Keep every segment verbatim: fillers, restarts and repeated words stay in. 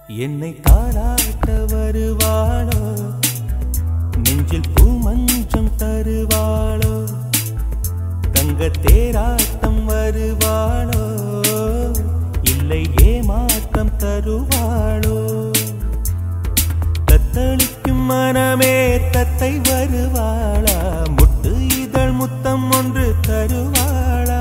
என்னை தாராட்ட வருவாளோ, நெஞ்சில் பூமஞ்சம் தருவாளோ, தங்க தேராட்டம் வருவாளோ, இல்லை ஏமாற்றம் தருவாளோ, தத்தளிக்கும் மனமே தத்தை வருவாளா, முட்டு இதழ் முத்தம் ஒன்று தருவாளா,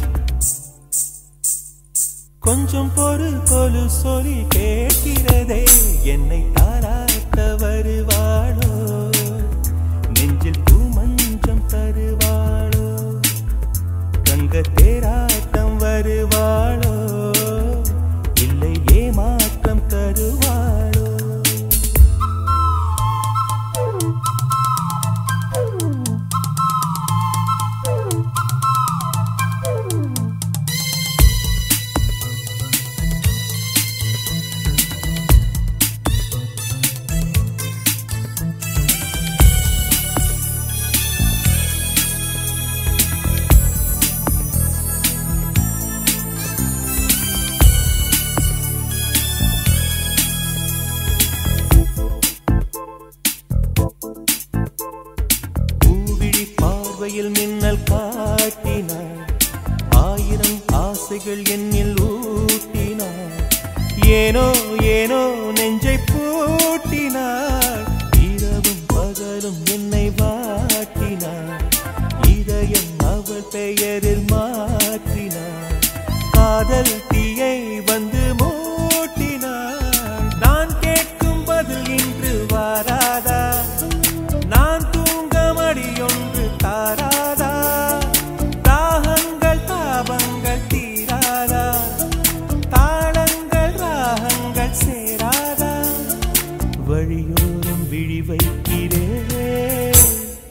கொஞ்சம் பொறு கொலு சொல்லி கேட்கிறதே, என்னை தாராட்ட வருவாளோ, நெஞ்சில் பூமஞ்சம் தருவாளோ, தங்க தேராட்டம் வருவாளோ, இல்லை ஏமாற்றம் தருவாளோ. மின்னல் காட்டினார், ஆயிரம் ஆசைகள் என்னில் ஊட்டினார், ஏனோ ஏனோ நெஞ்சை பூட்டினார், இரவும் பகலும் என்னை வாட்டினார், இதயம் அவள் பெயரில் மாற்றினார், காதல் தீயை வந்து மூட்டினார், நான் கேட்கும் பதில் இன்று வாராதா, நான் தூங்க மடியொன்று தாராதா, தாகங்கள் தாபங்கள் தீராதா, தாளங்கள் ராகங்கள் சேராதா, வழியோரம் விழி வைக்கிறேன்,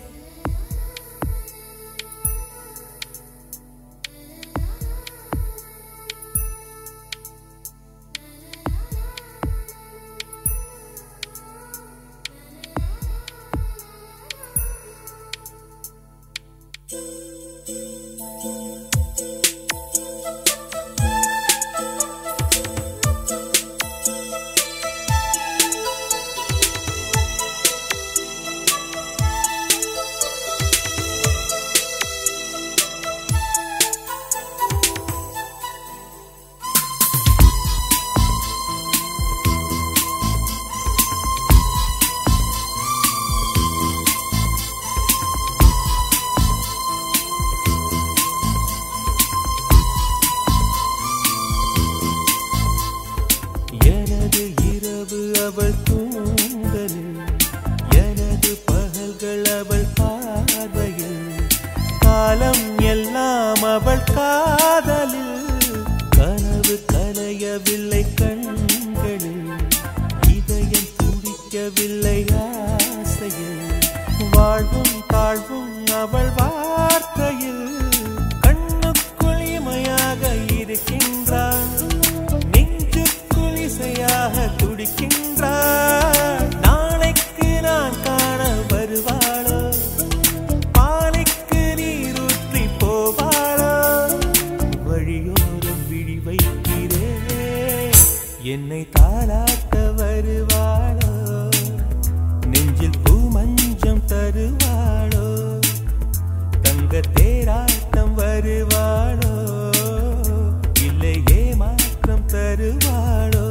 அவள் தூங்கலில், எனது பகல்கள் அவள் பார்வையில், காலம் எல்லாம் அவள் காதலில், கனவு கலையவில்லை கண்களில், இதயம் துடிக்கவில்லை ஆசையில், வாழ்வும் தாழ்வும் அவள் வார்த்தையில், கண்ணுக்குள் இமையாக இருக்கின்றான், நெஞ்சுக்குள் இசையாக துடிக்கின்றாள், நாளைக்கு நான் காண வருவாளோ, பாலைக்கு நீரூற்றி போவாளோ, வழியோரம் விழி வைக்கிறேன், என்னை தாலாட்ட வருவாளோ, நெஞ்சில் பூமஞ்சம் தருவாளோ, தங்க தேராட்டம் வருவாளோ, இல்லை ஏமாற்றம் தருவாளோ,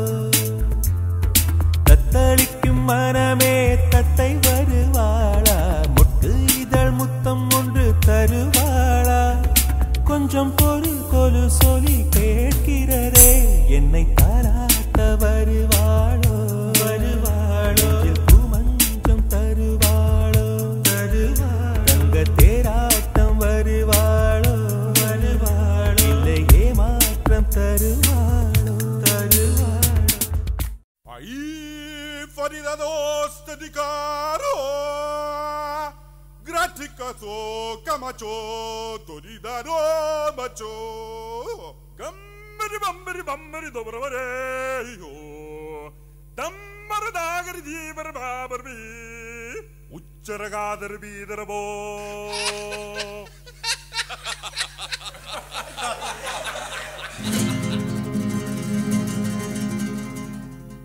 தத்தளிக்கும் மனமே தத்தை வருவாளா, முட்டு இதழ் முத்தம் ஒன்று தருவாளா, கொஞ்சம் பொறு கொலு சொல்லி கேட்கிறதே, என்னை தாராட்ட வருவாளோ, வருவாளோ, பூமஞ்சம் தருவாளோ, தருவாளோ, தங்க தேராட்டம் வருவாளோ, வருவாளோ, இல்லை ஏமாற்றம் தருவாளோ, தருவாளோ. Faridados de caro, graticazo, camacho, toridaro, macho, gambari bambari bambari dobravare, dammar dagari divar babarbi, ucharagadar bidarbo.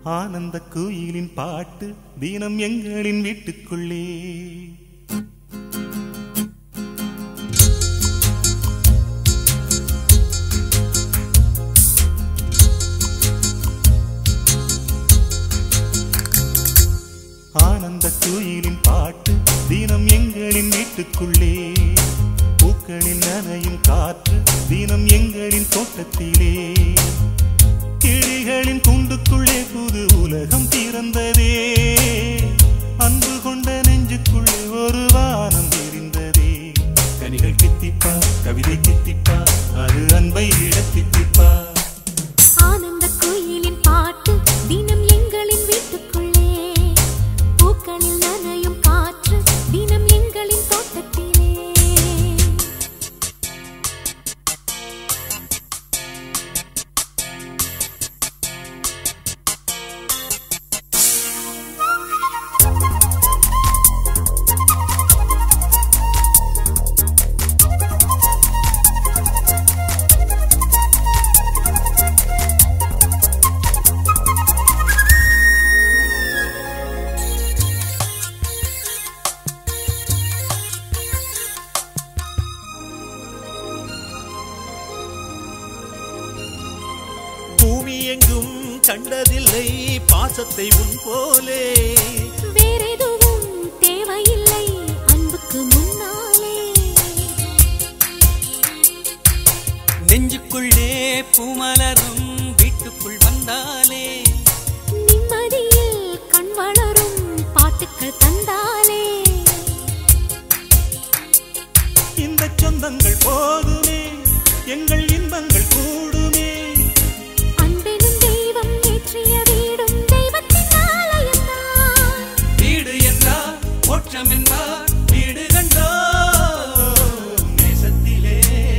ஆனந்த குயிலின் பாட்டு தினம் எங்களின் வீட்டுக்குள்ளே. ஆனந்த குயிலின் பாட்டு தினம் எங்களின் வீட்டுக்குள்ளே. பூக்களில் நனையும் காற்று தினம் எங்களின் தோட்டத்திலே. கிளிகளின் கூண்டுக்குள்ளே புது உலகம் பிறந்ததே. அன்பு கொண்ட நெஞ்சுக்குள்ளே ஒரு வானம் விரிந்ததே. கனிகள் கித்திப்பா கவிதை கித்திப்பா அது அன்பை இடத்தித்திப்பா. ஆனந்த குயிலின் பாட்டு தினம் எங்களின் வீட்டுக்குள்ளே. பூக்களில் நனையும் காற்று தினம் எங்களின் தோட்டத்திலே. பூமி எங்கும் கண்டதில்லை பாசத்தை உன் போலே. வேறெதுவும் தேவையில்லை அன்புக்கு முன்னாலே. நெஞ்சுக்குள்ளே பூமலரும் வீட்டுக்குள் வந்தாலே. நிம்மதியில் கண் வளரும் பாட்டுக்கள் தந்தாலே. இந்த சொந்தங்கள் போதுமே எங்கள் இன்பங்கள் கூடுமே. அன்பெனும் தெய்வம் ஏற்றிய வீடும் தெய்வத்தின் ஆலயம்தான். வீடு என்றார் மோட்சம் என்பார் வீடு கண்டோ நேசத்திலே.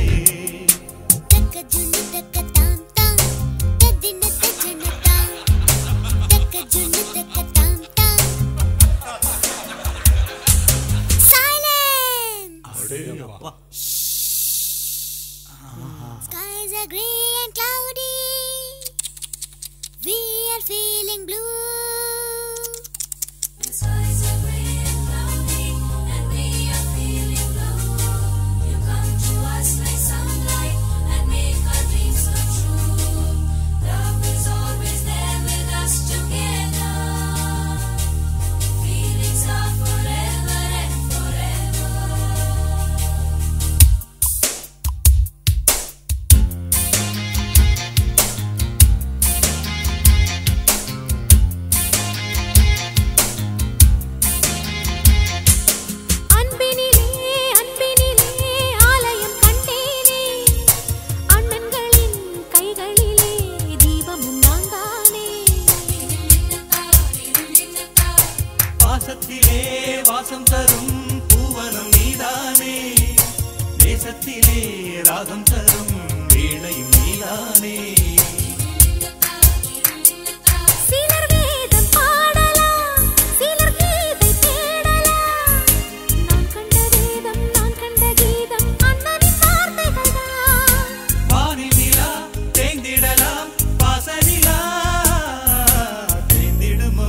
அப்பா Skies are grey and cloudy. We are feeling blue. The skies are grey and cloudy, and we are feeling blue. You come to us like sunlight and make our dreams come true. Love is always there with us together. Feelings are forever and forever. அன்பினிலே அன்பினிலே ஆலயம் கண்டேனே. அண்ணன்களின் கைகளிலே தீபமும் நான் தானே. பாசத்திலே வாசம் தரும் பூவனம் நீதானே. தேசத்திலே ராகம் தரும் வீணையும் நீதானே. சிலர் வேதம் பாடலாம், சிலர் கீதை தேடலாம். நான் கண்ட வேதம் நான் கண்ட கீதம் அண்ணனின் வார்த்தைகள்தான். வானில் நிலா தேய்ந்திடலாம் பாசனிலா தேய்ந்திடுமோ.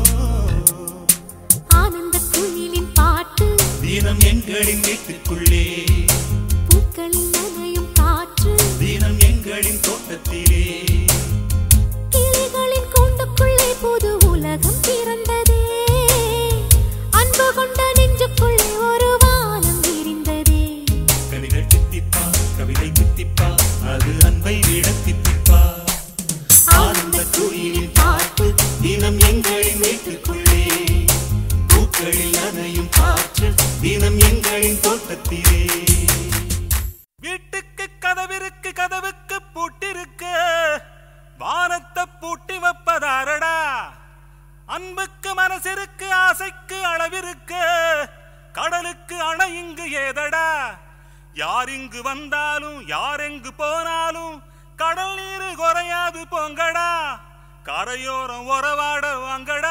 ஆனந்த குயிலின் பாட்டு தினம் எங்களின் வீட்டுக்குள்ளே. பூக்களில் நனையும் காற்று தினம் எங்களின் தோட்டத்திலே. கிளிகளின் கூண்டுக்குள்ளே புது உலகம் பிறந்ததே. அன்பு கொண்ட நெஞ்சுக்குள்ளே ஒரு வானம் விரிந்ததே. கவிகள் தித்திப்பா கவிதை தித்திப்பா அது அன்பை விட தித்திப்பா. ஆனந்த குயிலின் பாட்டு தினம் எங்களின் வீட்டுக்குள்ளே. பூக்களில் நனையும் காற்று தினம் எங்களின் தோட்டத்திலே. வீட்டுக்கு கதவிருக்கு கதவுக்கு பூட்டிருக்கு. வானத்தை பூட்டி வைப்பதாரடா. அன்புக்கு மனசிற்கு ஆசைக்கு அளவிருக்கு. கடலுக்கு அணை இங்கு ஏதடா. யார் இங்கு வந்தாலும் யார் எங்கு போனாலும் கடல் நீரு குறையாது போங்கடா. கரையோரம் உறவாட வாங்கடா.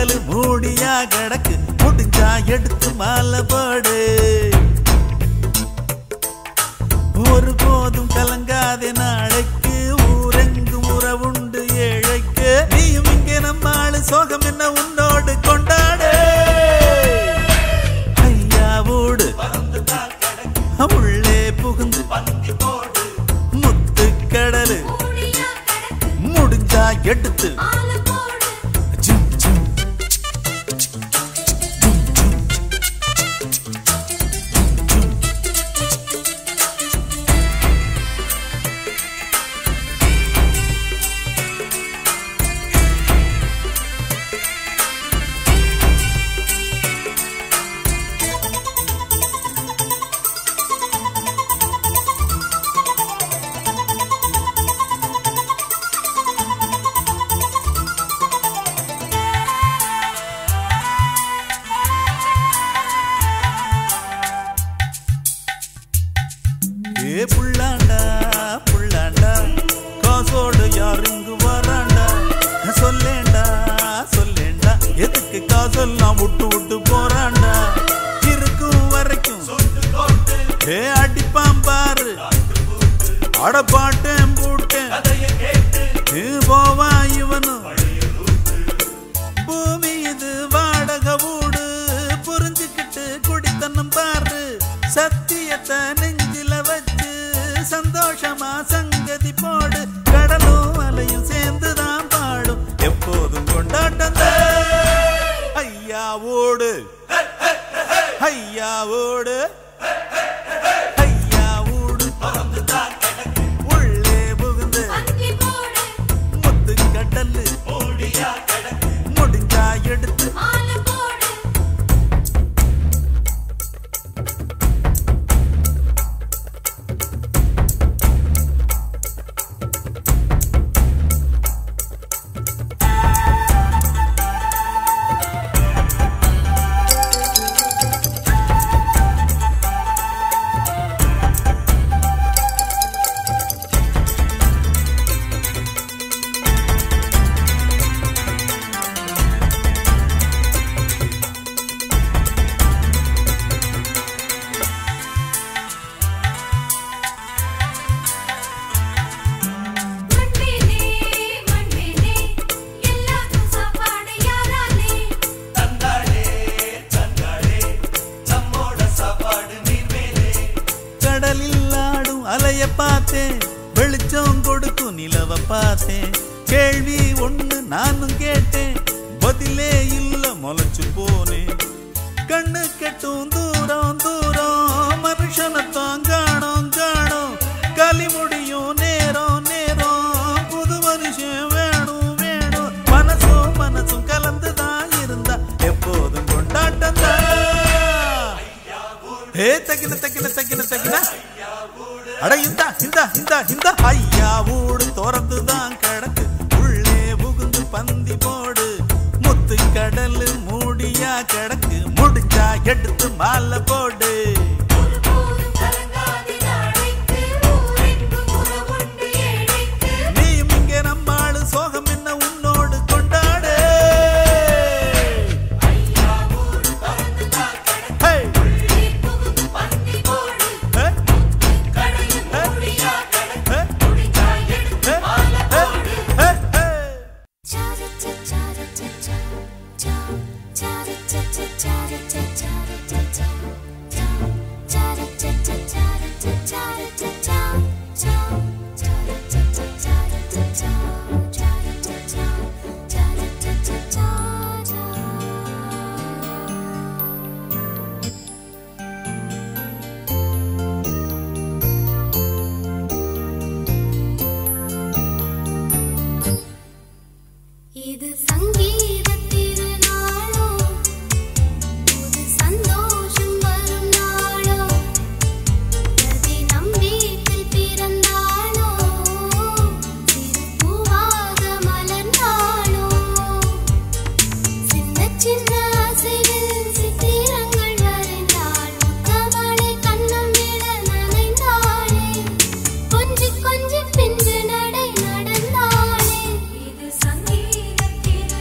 கடலு மூடியா கிடக்கு முடிஞ்சா எடுத்து மாலை போடு ஒரு போதும் கலங்காதே நாளைக்கு ஊரெங்கும் உறவுண்டு ஏழைக்கு நீயும் இங்கே நம்ம ஆளு சோகம் என்ன உன்னோடு கொண்டாடு ஐயா ஓடு உள்ளே புகுந்து முத்து கடலு முடிஞ்சா எடுத்து புள்ளாண்டா புள்ளாண்டா காசோடு யார் இங்கு வராண்டா சொல்லேண்டா சொல்லேண்டா எதுக்கு காசெல்லாம் விட்டு விட்டு போறாண்டா இருக்கும் வரைக்கும் ஏ அடிப்பாம் பாரு அடப்பாட்டேன் போட்டேன் போவா இவனும் பூமி இது வாடகை வீடு புரிஞ்சுக்கிட்டு குடித்தனம் பாரு சத்தியத்தை நெஞ்சில வச்சு சந்தோஷமா சங்கதி போடு கடலும் அலையும் சேர்ந்துதான் பாடும் எப்போதும் கொண்டாட்டம் ஐயா ஓடு ஐயா ஓடு ஐயா ஓடு உள்ளே புகுந்து முத்து கடலு முடிஞ்சா எடுத்து அலைய பார்த்தேன் வெளிச்சம் கொடுக்கும் நிலவ பார்த்தேன் கேள்வி ஒண்ணு நானும் கேட்டேன் பதிலே இல்ல முளைச்சு போனேன் கண்ணு கெட்டும் தூரம் தூரம் மனுஷனத்தான் காணோம் காணோம் களி முடியும் நேரம் நேரம் புது மனுஷன் வேணும் வேணும் மனசும் மனசும் கலந்துதான் இருந்தா எப்போதும் கொண்டாட்டம் தான் ஏ தக்கின தக்கின தக்கின தக்கின அட இந்த இந்த இந்த இந்த ஐயா ஊடு திறந்துதான் கிடக்கு உள்ளே புகுந்து பந்தி போடு முத்து கடலு மூடியா கிடக்கு முடிஞ்சா எடுத்து மாலை போடு நீயும் இங்கே நம்ம ஆளு சோகம் என்ன உன்னோடு கொண்டாடு இது சங்கீத திருநாளோ புது சந்தோஷம் வரும் நாளோ ரதி நம் வீட்டில் பிறந்தாளோ சிறு பூவாக மலர்ந்தாளோ சின்ன சின்ன அசைவில் சித்திரங்கள் வரைந்தாள் முத்தமழை கண்ணம் விட நனைந்தாளே கொஞ்சி கொஞ்சி பிஞ்சு நடை நடந்தாளே இது சங்கீத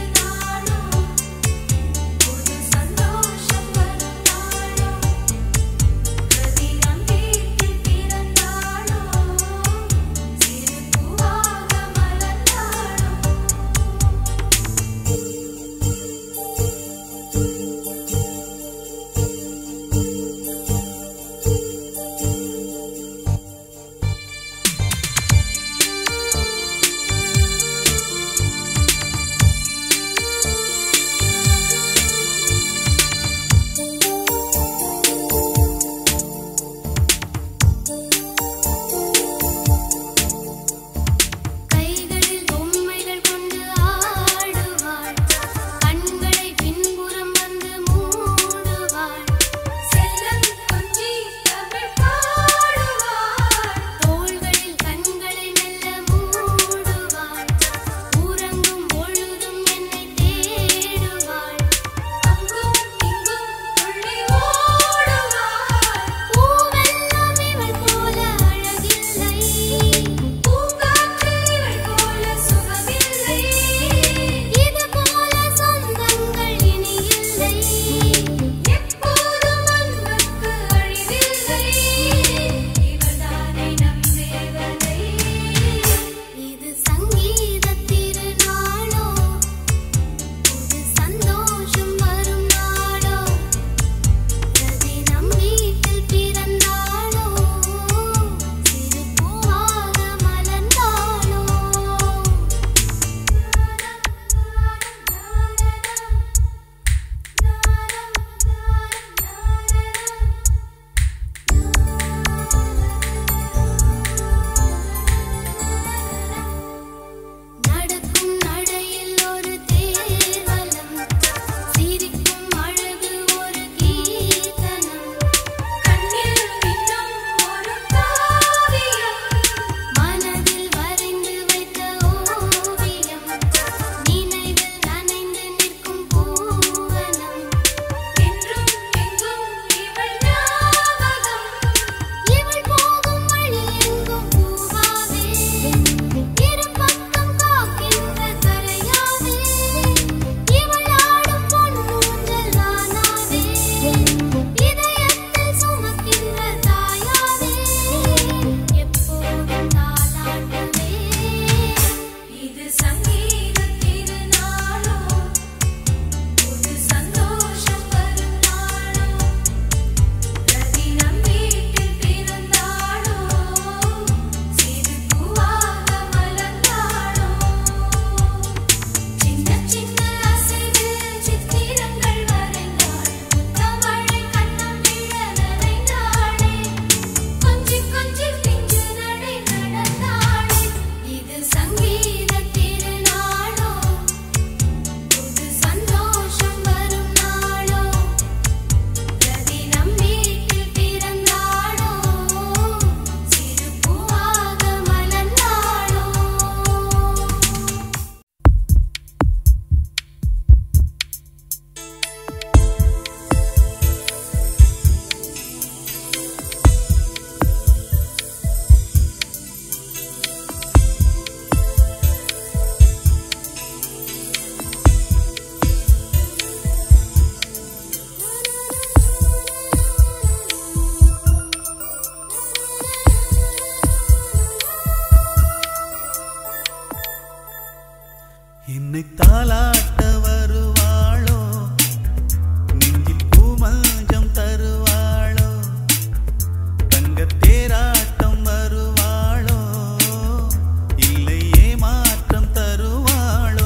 என்னை தாலாட்ட வருவாளோ, நெஞ்சில் பூமஞ்சம் தருவாளோ, தங்க தேராட்டம் வருவாளோ, இல்லை ஏமாற்றம் தருவாளோ,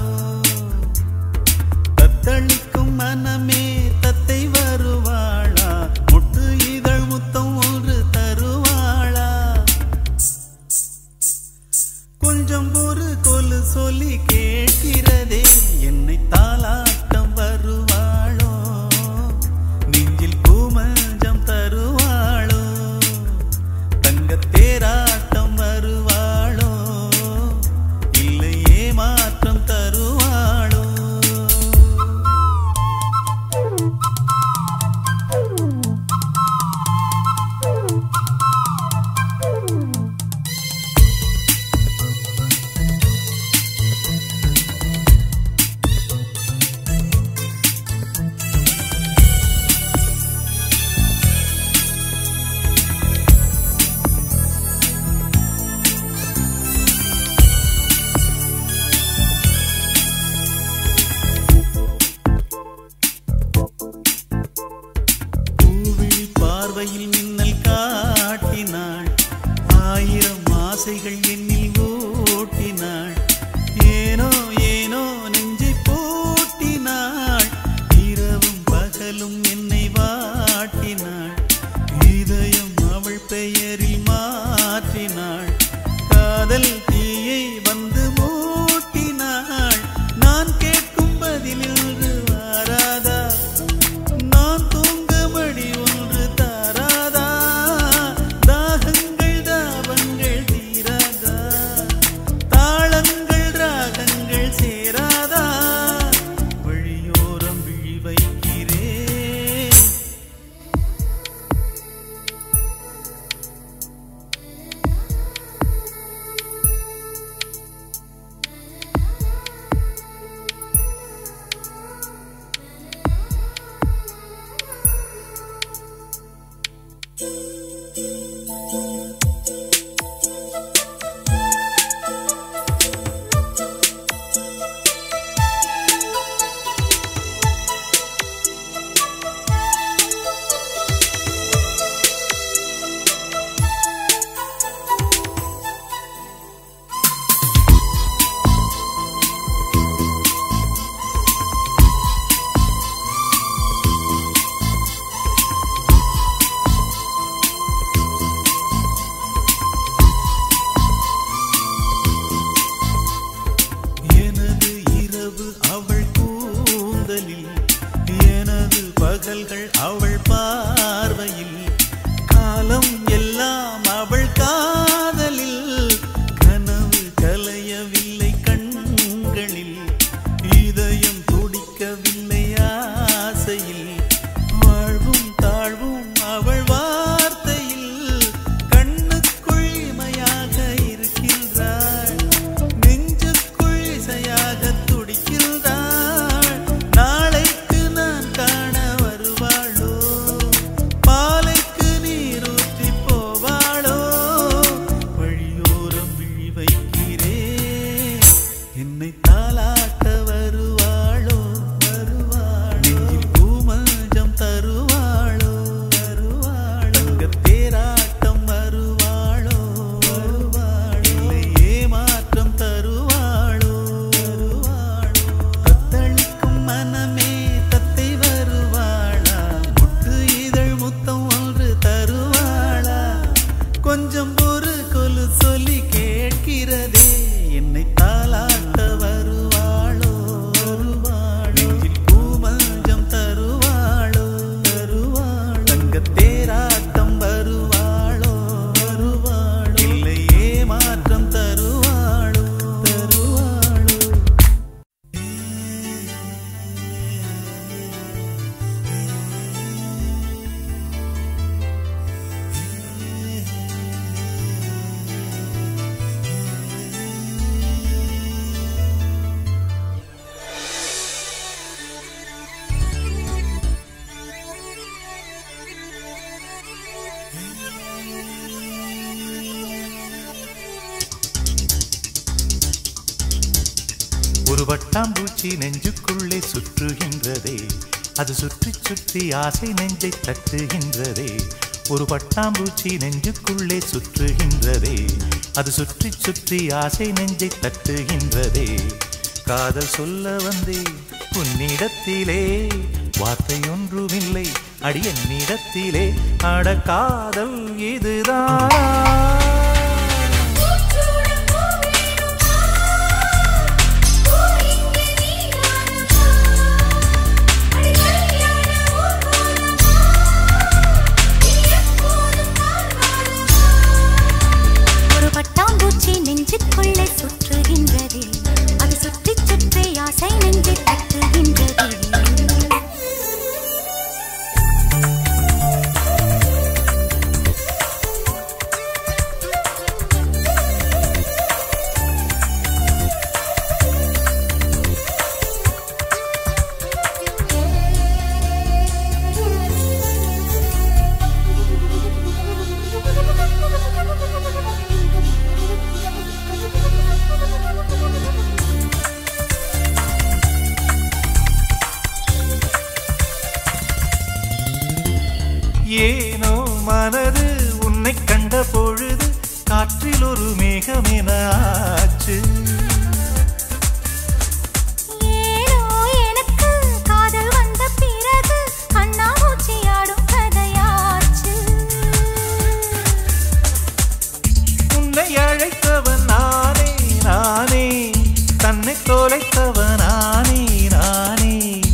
தத்தளிக்கும் மனமே தத்தை வருவாளா, முட்டு இதழ் முத்தம் ஒன்று தருவாளா, கொஞ்சம் ஒரு கொலு சொல்லி கேட்கிறதே, என்னை தாலாட்டம் வருவாளோ, நெஞ்சில் பூமஞ்சம் தருவாளோ, தங்க தேராட்டம் வருவாளோ, இல்லை ஏமாற்றம் தருவாளோ. பார்வையில் மின்னல் காட்டினாள், ஆயிரம் ஆசைகள் என்னில் ஓட்டினாள், ஏனோ ஏனோ நெஞ்சை போட்டினாள், இரவும் பகலும் என்னை வாட்டினாள், இதயம் அவள் பெயரில் மாற்றினாள், காதல் தீயை வந்து மூட்டினாள், நான் கேட்கும் பதிலில் வாராதா, நான் தூங்க மடி ஒன்று தாராதா, தாகங்கள் தாபங்கள் தீராதா, தாளங்கள் ராகங்கள் சேராதா, வழியோரம் விழி வைக்கிறேன், எனது இரவு அவள் கூந்தலில், எனது பகல்கள் அவள் பார்வையில், காலம் எல்லாம் அவள் காதலில், கனவு கலையவில்லை கண்களில், இதயம் துடிக்கவில்லை ஆசையில், வாழ்வும் தாழ்வும் அவள் வார்த்தையில், கண்ணுக்குள் இமையாக இருக்கின்றாள், நெஞ்சுக்குள் இசையாக துடிக்கின்றாள், நாளைக்கு நான் காண வருவாளோ, பட்டாம்பூச்சி நெஞ்சுக்குள்ளே சுற்றுகின்றதே, அது சுற்றி சுற்றி ஆசை நெஞ்சை தட்டுகின்றதே. ஒரு பட்டாம்பூச்சி நெஞ்சுக்குள்ளே சுற்றுகின்றதே, அது சுற்றி சுற்றி ஆசை நெஞ்சை தட்டுகின்றதே. காதல் சொல்ல வந்தே உன்னிடத்திலே, வார்த்தை ஒன்றுமில்லை அடி என்னிடத்திலே. அட காதல் இதுதான். பட்டாம்பூச்சி நெஞ்சுக்குள்ளே சுற்றுகின்றதே, அது சுற்றி சுற்றி ஆசை நெஞ்சை தட்டுகின்றதே. ஏனோ மனது உன்னை கண்ட பொழுது காற்றில் ஒரு மேகமென ஆச்சு. ஏனோ எனக்கு காதல் வந்த பிறகு கண்ணாமூச்சியாடும் கதையாச்சு. உன்னை அழைத்தவன் நானே நானே, தன்னை தொலைத்தவன் நானே நானே.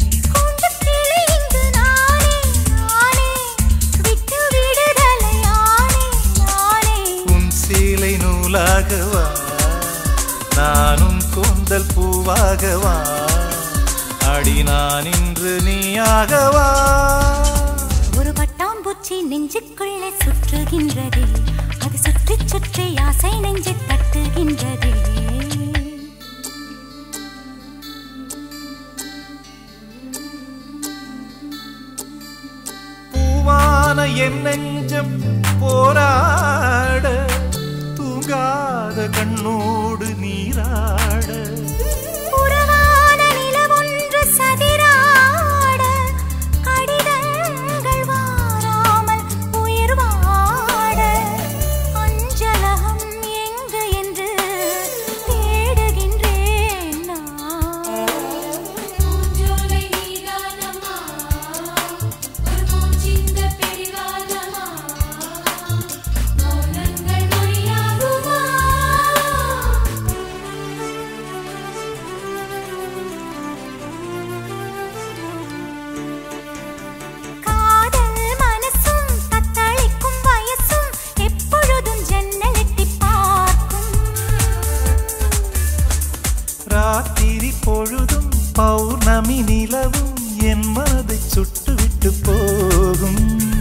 நூலாகவா நானும் கூந்தல் பூவாகவா, அடி நான் இன்று நீயாகவா. ஒரு பட்டாம்பூச்சி நெஞ்சுக்குள்ளே சுற்றுகின்றதே, அது சுற்றி சுற்றி ஆசை நெஞ்சை தட்டுகின்றதே. பூவான என் நெஞ்சம் போராட, தூங்காத கண்ணோடு நீராட. புறவான நிலவொன்று சதிராட, கடிதங்கள் வாராமல் உயிர் வாட. அஞ்சலகம் எங்கு என்று தேடுகின்றேன் நான். பூஞ்சோலை நீதானம்மா, ஒரு பூஞ்சிந்த பெரிவானம்மா, மௌனங்கள் மொழியாகுமா. காதல் மனசும் தத்தளிக்கும் வயசும் எப்பொழுதும் ஜன்னல் எட்டிப் பார்க்கும். ராத்திரி பொழுதும் பௌர்ணமி நிலவும் என் மனதை சுட்டுவிட்டு போகும்.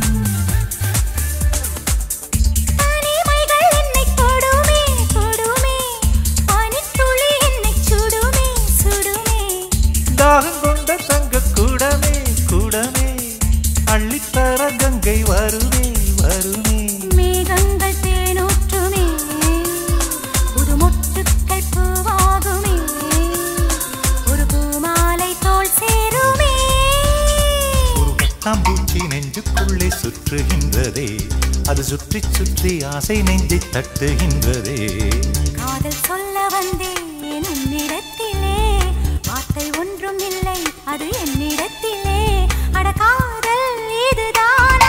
தனிமைகள் என்னை தொடுமே தொடுமே, பனித்துளி என்னை சுடுமே சுடுமே. தாகம் கொண்ட தங்க கூடமே கூடமே, அள்ளித்தர கங்கை வருமே வருமே. மேகங்கள் தேனூற்றுமே, புது மொட்டுக்கள் பூவாகுமே, ஒரு பூமாலை தோள் சேருமே. ஒரு பட்டாம்பூச்சி நெஞ்சுக்குள்ளே சுற்றுகின்றதே, அது சுற்றி சுற்றி ஆசை நெஞ்சை தட்டுகின்றதே. காதல் சொல்ல வந்தேன் உன்னிடத்திலே, வார்த்தை ஒன்றும் இல்லை அது என்னிடத்திலே. அட காதல் இதுதானா.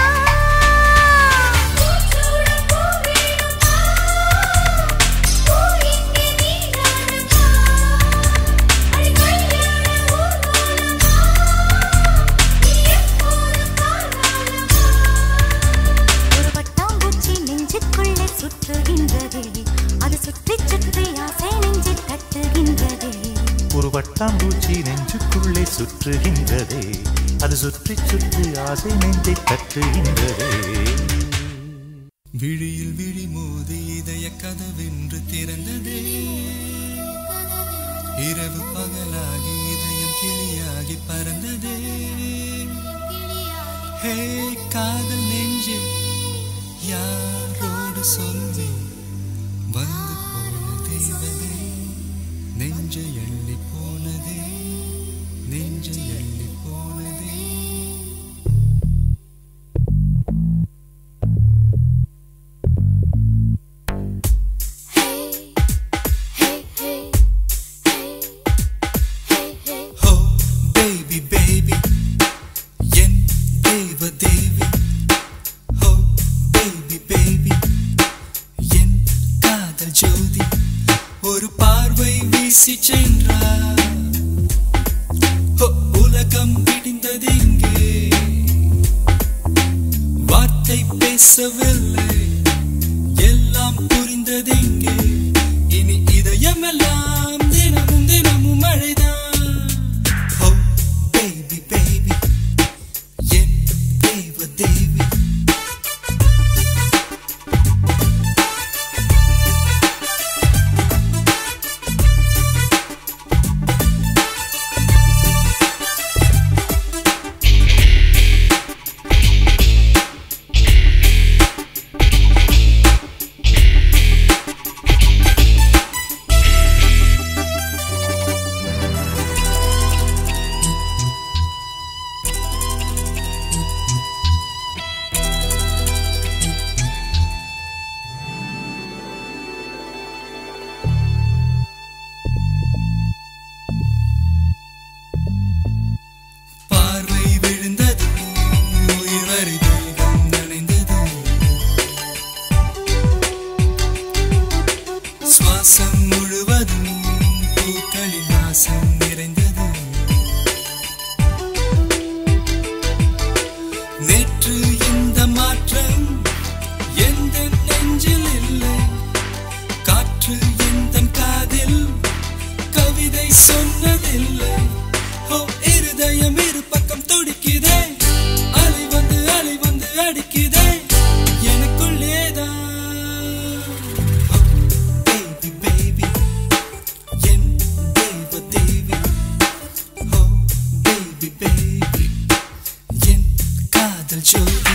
ஒரு பட்டாம்பூச்சி நெஞ்சுக்குள்ளே சுற்றுகின்றதே, அது சுற்றி சுற்றி ஆசை நெஞ்சை தட்டுகின்றதே. ஒரு பட்டாம்பூச்சி நெஞ்சுக்குள்ளே சுற்றுகின்றதே, அது சுற்றி சுற்றி ஆசை நெஞ்சை தட்டுகின்றதே. விழியில் விழி மோதி இதய கதவென்று திறந்ததே, இரவு பகலாகி இதயம் கிளியாகி பறந்ததே. ஹே காதல் நெஞ்சே, யாரோடு சொல்வேன் வந்து போன தேவதே, நெஞ்சை எள்ளி போனதே. நெஞ்சை அள்ளி போனதே. Oh baby baby என் தேவ தேவி. Oh baby baby என் காதல் ஜோதி. ஒரு பார்வை வீசி சென்றார். Oh, உலகம் இடிந்தது இங்கே. வார்த்தை பேசவில்லை, எல்லாம் புரிந்தது இங்கே. இனி இதயமெல்லாம் தினமும் தினமும் மழைதான். Oh baby baby என் தேவ தேவி. பார்வை விழுந்தது, உயிர் வரை தேகம் நனைந்தது. சுவாசம் முழுவதும் பூக்களின் வாசம் நிறைந்தது. நேற்று இந்த மாற்றம் எந்த நெஞ்சில் இல்லை. காற்று எந்த காதில் கவிதை சொன்னதில்லை. ஓ இருதயம் இரு பக்கம் துடிக்குதே. அலை வந்து அலை வந்து அடிக்குதே எனக்குள்ளேதான். Oh baby baby என் தேவ தேவி. Oh baby baby என் காதல் ஜோதி.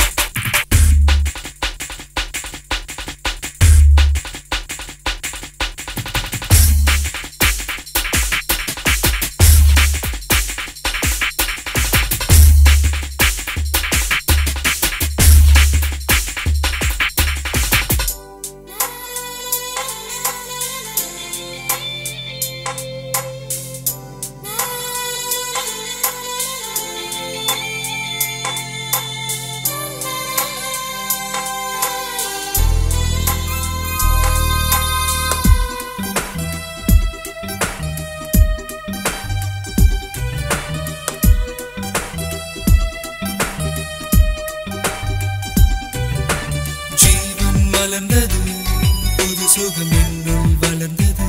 ஜீவன் மலர்ந்தது, புது சுகம் என்னுள் வளர்ந்தது.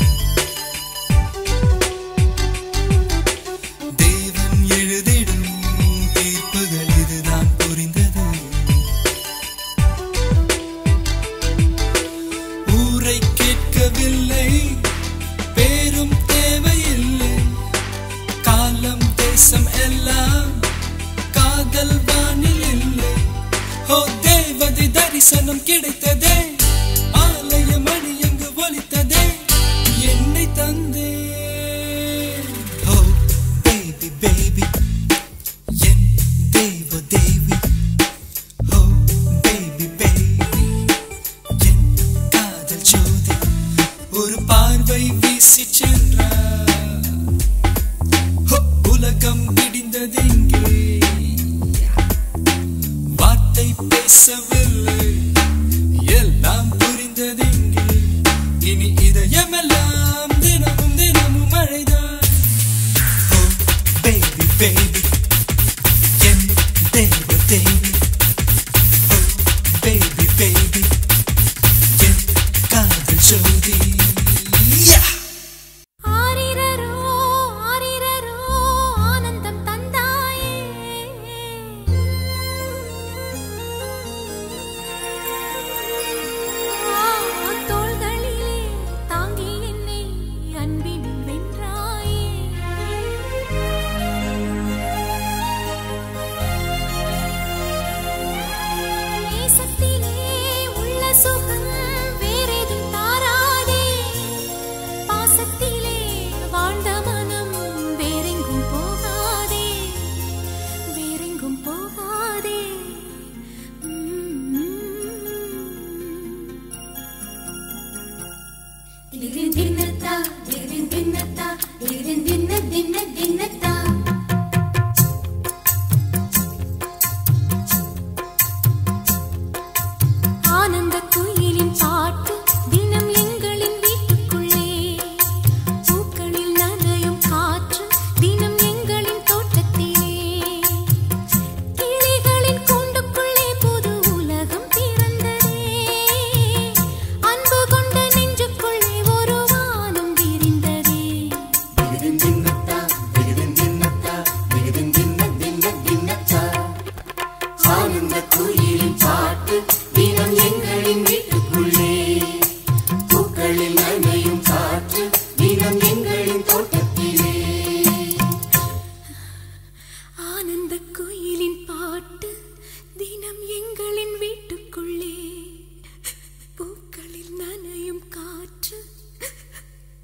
தேவன் எழுதிடும் தீர்ப்புகள் இதுதான் புரிந்தது. ஊரை கேட்கவில்லை, பேரும் தேவையில்லை. காலம் தேசம் எல்லாம் காதல் வானில் இல்லை. ஓ தேவதை தரிசனம் கிடைத்ததே. ஆலய மணி எங்கு ஒலித்ததே. என்னை தந்தே. Oh baby baby என் தேவ தேவி. Oh baby baby என் காதல் ஜோதி. ஒரு பார்வை வீசி சென்றார். Oh, உலகம் இடிந்தது இங்கே. வார்த்தை பேசவில்லை, எல்லாம் புரிந்தது இங்கே. இனி இதயமெல்லாம் தினமும் தினமும் மழைதான். Oh baby baby என் தேவ தேவி. Oh baby baby என் காதல் ஜோதி.